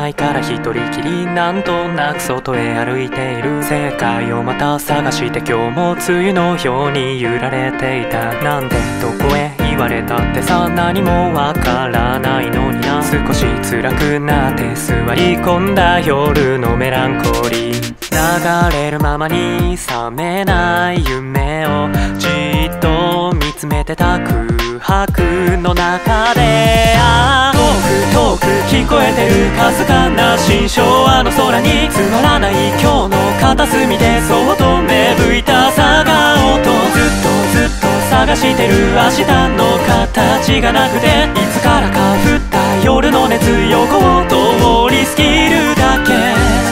ないから一人きりなんとなく外へ歩いている。世界をまた探して今日も梅雨のように揺られていた。なんでどこへ言われたってさ、何もわからないのにな。少し辛くなって座り込んだ夜のメランコリー。流れるままに覚めない夢をじっと見つめてた空白の中で、遠く聞こえてるかすかな心象。あの空につまらない今日の片隅でそっと芽吹いた朝顔と、ずっと探してる明日の形がなくて、いつからか降った夜の熱横通り過ぎるだけ。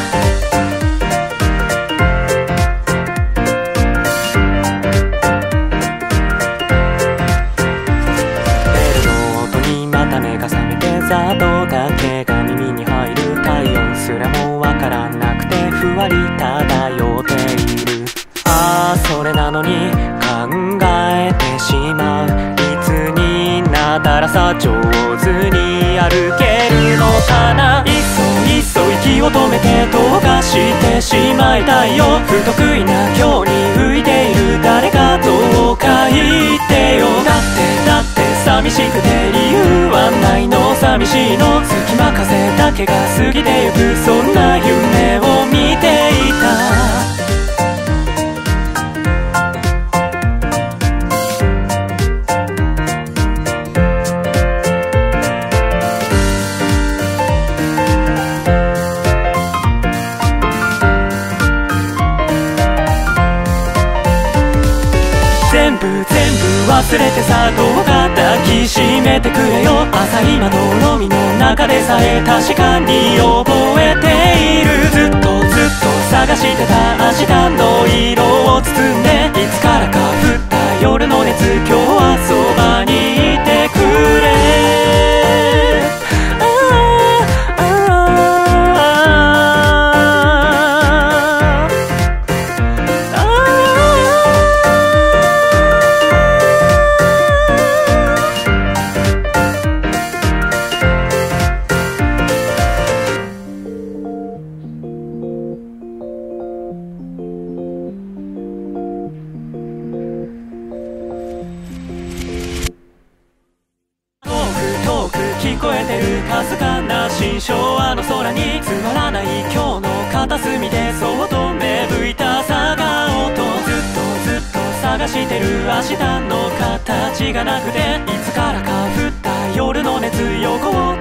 目が覚めてざっとだけが耳に入る。体温すらもわからなくてふわり漂っている。ああそれなのに考えてしまう。いつになったらさ上手に歩けるのかな。いっそ息を止めて溶かしてしまいたいよ。不得意な今日に浮いている誰かどうか言ってよ。だって寂しくて理由はないの。寂しいの隙間風だけが過ぎてゆく、そんな夢を見ていた。全部忘れてさ、どうか抱きしめてくれよ。朝今の海の中でさえ確かに覚えている。ずっと探してた明日の色を包んで、いつからか降った夜の熱、今日はそばにいてくれ。聞こえてるかすかな心象。あの空につまらない今日の片隅でそっと芽吹いた朝顔と、ずっと探してる明日の形がなくて、いつからか降った夜の熱横を